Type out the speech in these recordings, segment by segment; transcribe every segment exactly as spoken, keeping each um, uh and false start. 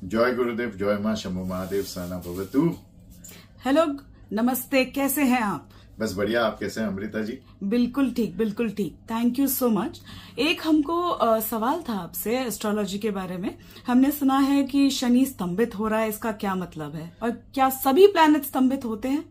जय गुरुदेव, जय मां शंभु महादेव, सहना भवतु। हेलो, नमस्ते, कैसे हैं आप? बस बढ़िया। आप कैसे हैं अमृता जी? बिल्कुल ठीक, बिल्कुल ठीक, थैंक यू सो मच। एक हमको आ, सवाल था आपसे एस्ट्रोलॉजी के बारे में। हमने सुना है कि शनि स्तंभित हो रहा है, इसका क्या मतलब है और क्या सभी प्लैनेट स्तंभित होते हैं?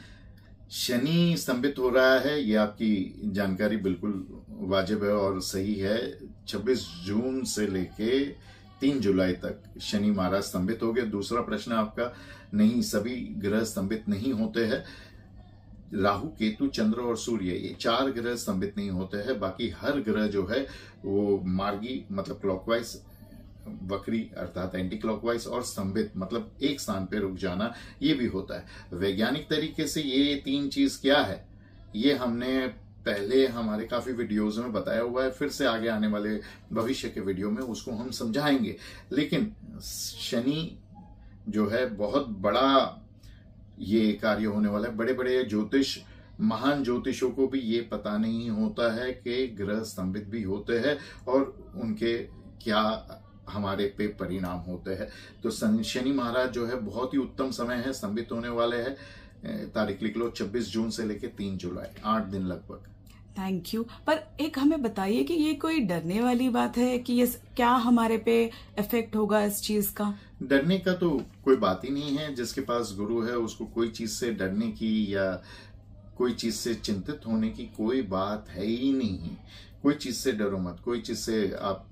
शनि स्तंभित हो रहा है, ये आपकी जानकारी बिल्कुल वाजिब है और सही है। छब्बीस जून से लेके तीन जुलाई तक शनि महाराज स्तंभित हो गए। दूसरा प्रश्न आपका, नहीं, सभी ग्रह स्तंभित नहीं होते हैं। राहु, केतु, चंद्र और सूर्य, ये चार ग्रह स्तंभित नहीं होते हैं। बाकी हर ग्रह जो है वो मार्गी मतलब क्लॉकवाइज, वक्री अर्थात एंटी क्लॉकवाइज, और स्तंभित मतलब एक स्थान पे रुक जाना, ये भी होता है। वैज्ञानिक तरीके से ये तीन चीज क्या है, ये हमने पहले हमारे काफी वीडियोज में बताया हुआ है। फिर से आगे आने वाले भविष्य के वीडियो में उसको हम समझाएंगे। लेकिन शनि जो है बहुत बड़ा ये कार्य होने वाला है। बड़े बड़े ज्योतिष, महान ज्योतिषों को भी ये पता नहीं होता है कि ग्रह स्तंभित भी होते हैं और उनके क्या हमारे पे परिणाम होते हैं। तो शनि महाराज जो है बहुत ही उत्तम समय है, स्तंभित होने वाले हैं। तारीख लिख लो, छब्बीस जून से लेके तीन जुलाई, आठ दिन लगभग। Thank you. पर एक हमें बताइए कि ये कोई डरने वाली बात है कि ये क्या हमारे पे इफेक्ट होगा इस चीज का? डरने का तो कोई बात ही नहीं है। जिसके पास गुरु है उसको कोई चीज से डरने की या कोई चीज से चिंतित होने की कोई बात है ही नहीं। कोई चीज से डरो मत, कोई चीज से आप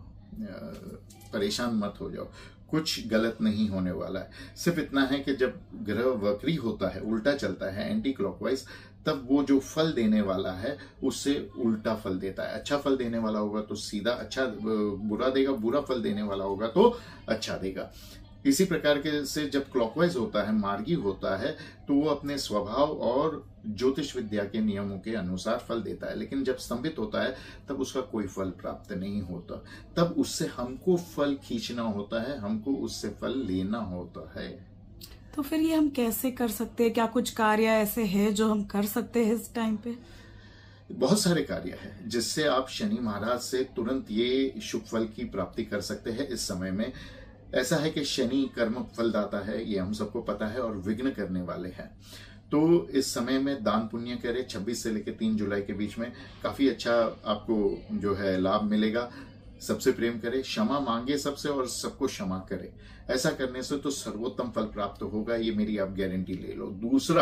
परेशान मत हो जाओ। कुछ गलत नहीं होने वाला है। सिर्फ इतना है कि जब ग्रह वक्री होता है, उल्टा चलता है, एंटी क्लॉकवाइज, तब वो जो फल देने वाला है उससे उल्टा फल देता है। अच्छा फल देने वाला होगा तो सीधा अच्छा बुरा देगा, बुरा फल देने वाला होगा तो अच्छा देगा। इसी प्रकार के से जब क्लॉकवाइज होता है, मार्गी होता है, तो वो अपने स्वभाव और ज्योतिष विद्या के नियमों के अनुसार फल देता है। लेकिन जब स्तंभित होता है तब उसका कोई फल प्राप्त नहीं होता। तब उससे हमको फल खींचना होता है, हमको उससे फल लेना होता है। तो फिर ये हम कैसे कर सकते हैं? क्या कुछ कार्य ऐसे हैं जो हम कर सकते हैं इस टाइम पे? बहुत सारे कार्य हैं जिससे आप शनि महाराज से तुरंत ये शुभ फल की प्राप्ति कर सकते हैं। इस समय में ऐसा है कि शनि कर्म फलदाता है, ये हम सबको पता है, और विघ्न करने वाले हैं। तो इस समय में दान पुण्य करें। छब्बीस से लेकर तीन जुलाई के बीच में काफी अच्छा आपको जो है लाभ मिलेगा। सबसे प्रेम करे, क्षमा मांगे सबसे और सबको क्षमा करे। ऐसा करने से तो सर्वोत्तम फल प्राप्त होगा, ये मेरी आप गारंटी ले लो। दूसरा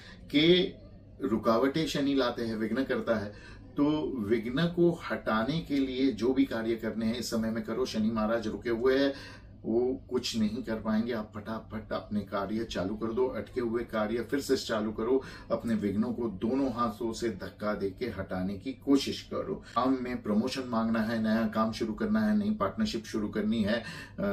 कि रुकावटें शनि लाते हैं, विघ्न करता है, तो विघ्न को हटाने के लिए जो भी कार्य करने हैं इस समय में करो। शनि महाराज रुके हुए हैं, वो कुछ नहीं कर पाएंगे। आप फटाफट अपने कार्य चालू कर दो, अटके हुए कार्य फिर से चालू करो। अपने विघ्नों को दोनों हाथों से धक्का देके हटाने की कोशिश करो। काम में प्रमोशन मांगना है, नया काम शुरू करना है, नई पार्टनरशिप शुरू करनी है,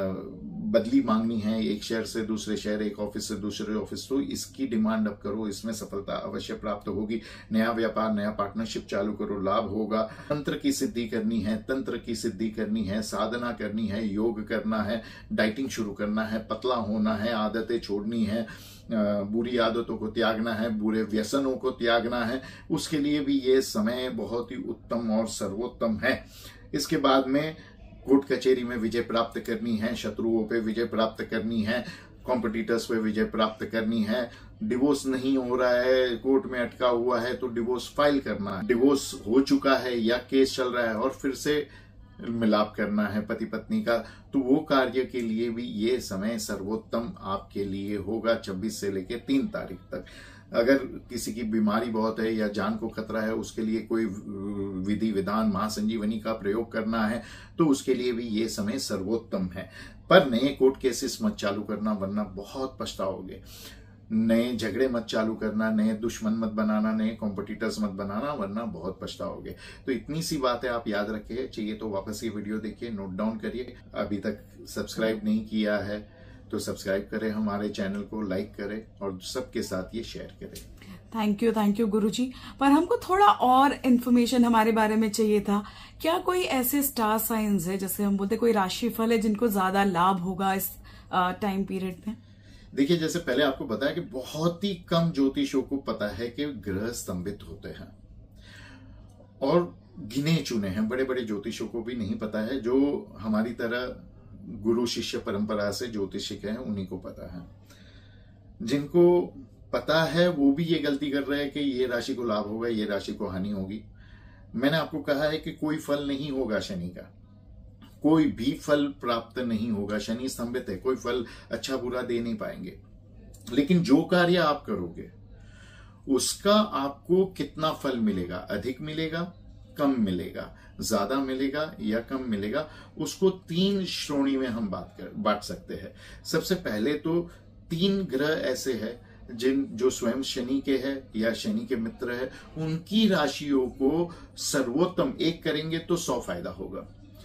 बदली मांगनी है, एक शहर से दूसरे शहर, एक ऑफिस से दूसरे ऑफिस, तो इसकी डिमांड अब करो, इसमें सफलता अवश्य प्राप्त होगी। नया व्यापार, नया पार्टनरशिप चालू करो, लाभ होगा। तंत्र की सिद्धि करनी है, तंत्र की सिद्धि करनी है, साधना करनी है, योग करना है, डाइटिंग शुरू करना है, पतला होना है, आदतें छोड़नी है, बुरी आदतों को त्यागना है, बुरे व्यसनों को त्यागना है। उसके लिए भी ये समय बहुत ही उत्तम और सर्वोत्तम है। इसके बाद में कोर्ट कचहरी में विजय प्राप्त करनी है, शत्रुओं पे विजय प्राप्त करनी है, कॉम्पिटिटर्स पे विजय प्राप्त करनी है। डिवोर्स नहीं हो रहा है, कोर्ट में अटका हुआ है, तो डिवोर्स फाइल करना है। डिवोर्स हो चुका है या केस चल रहा है और फिर से मिलाप करना है पति पत्नी का, तो वो कार्य के लिए भी ये समय सर्वोत्तम आपके लिए होगा। छब्बीस से लेके तीन तारीख तक। अगर किसी की बीमारी बहुत है या जान को खतरा है, उसके लिए कोई विधि विधान महासंजीवनी का प्रयोग करना है, तो उसके लिए भी ये समय सर्वोत्तम है। पर नए कोर्ट केसेस मत चालू करना, वरना बहुत पछताओगे। नए झगड़े मत चालू करना, नए दुश्मन मत बनाना, नए कॉम्पिटिटर्स मत बनाना, वरना बहुत पछताओगे। तो इतनी सी बात है, आप याद रखिए। चाहिए तो वापस ये वीडियो देखिए, नोट डाउन करिए। अभी तक सब्सक्राइब नहीं किया है तो सब्सक्राइब करें हमारे चैनल को, लाइक करें और सबके साथ ये शेयर करें। थैंक यू, थैंक यू गुरुजी। पर हमको थोड़ा और इन्फॉर्मेशन हमारे बारे में चाहिए था। क्या कोई ऐसे स्टार साइंस है, जैसे हम बोलते कोई राशिफल है, जिनको ज्यादा लाभ होगा इस टाइम पीरियड में? देखिए, जैसे पहले आपको बताया कि बहुत ही कम ज्योतिषों को पता है कि ग्रह स्तंभित होते हैं, और गिने चुने हैं। बड़े बड़े ज्योतिषों को भी नहीं पता है, जो हमारी तरह गुरु शिष्य परंपरा से ज्योतिषिक हैं उन्हीं को पता है। जिनको पता है वो भी ये गलती कर रहे हैं कि ये राशि को लाभ होगा, ये राशि को हानि होगी। मैंने आपको कहा है कि कोई फल नहीं होगा शनि का, कोई भी फल प्राप्त नहीं होगा। शनि स्तंभित है, कोई फल अच्छा बुरा दे नहीं पाएंगे। लेकिन जो कार्य आप करोगे उसका आपको कितना फल मिलेगा, अधिक मिलेगा, कम मिलेगा, ज्यादा मिलेगा या कम मिलेगा, उसको तीन श्रेणी में हम बात कर बांट सकते हैं। सबसे पहले तो तीन ग्रह ऐसे हैं जिन जो स्वयं शनि के हैं या शनि के मित्र है, उनकी राशियों को सर्वोत्तम एक करेंगे तो सौ फायदा होगा।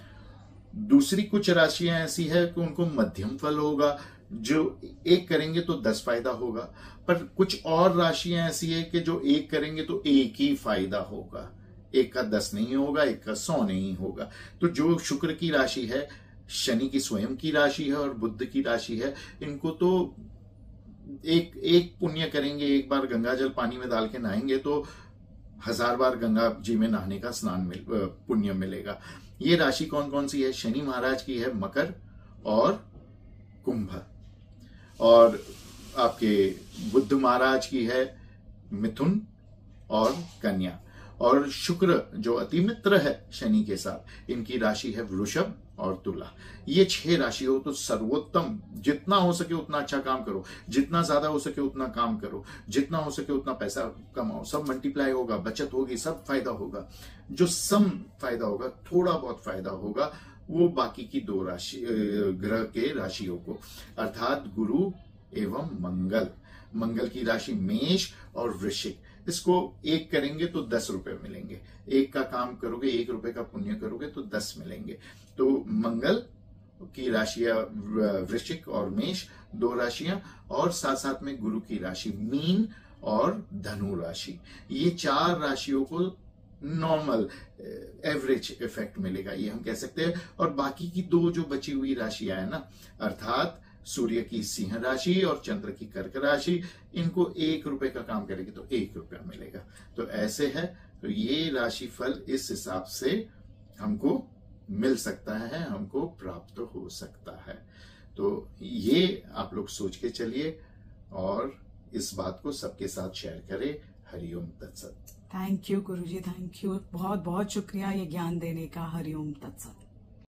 दूसरी कुछ राशियां ऐसी है कि उनको मध्यम फल होगा, जो एक करेंगे तो दस फायदा होगा। पर कुछ और राशियां ऐसी है कि जो एक करेंगे तो एक ही फायदा होगा, एक का दस नहीं होगा, एक का सौ नहीं होगा। तो जो शुक्र की राशि है, शनि की स्वयं की राशि है और बुध की राशि है, इनको तो एक एक पुण्य करेंगे, एक बार गंगा जल पानी में डाल के नहाएंगे तो हजार बार गंगा जी में नहाने का स्नान मिल पुण्य मिलेगा। ये राशि कौन कौन सी है? शनि महाराज की है मकर और कुंभ, और आपके बुध महाराज की है मिथुन और कन्या, और शुक्र जो अतिमित्र है शनि के साथ, इनकी राशि है वृषभ और तुला। ये छह राशि हो तो सर्वोत्तम, जितना हो सके उतना अच्छा काम करो, जितना ज्यादा हो सके उतना काम करो, जितना हो सके उतना पैसा कमाओ, सब मल्टीप्लाई होगा, बचत होगी, सब फायदा होगा। जो सम फायदा होगा, थोड़ा बहुत फायदा होगा, वो बाकी की दो राशि ग्रह के राशियों को, अर्थात गुरु एवं मंगल। मंगल की राशि मेष और वृश्चिक, इसको एक करेंगे तो दस रुपए मिलेंगे, एक का काम करोगे, एक रुपए का पुण्य करोगे तो दस मिलेंगे। तो मंगल की राशियां वृश्चिक और मेष दो राशियां, और साथ साथ में गुरु की राशि मीन और धनु राशि, ये चार राशियों को नॉर्मल एवरेज इफेक्ट मिलेगा, ये हम कह सकते हैं। और बाकी की दो जो बची हुई राशियां है ना, अर्थात सूर्य की सिंह राशि और चंद्र की कर्क राशि, इनको एक रुपए का काम करेगी तो एक रुपया मिलेगा। तो ऐसे है, तो ये राशि फल इस हिसाब से हमको मिल सकता है, हमको प्राप्त हो सकता है। तो ये आप लोग सोच के चलिए और इस बात को सबके साथ शेयर करें। हरिओम तत्सत। थैंक यू गुरुजी, थैंक यू, बहुत बहुत शुक्रिया ये ज्ञान देने का। हरिओम तत्सत।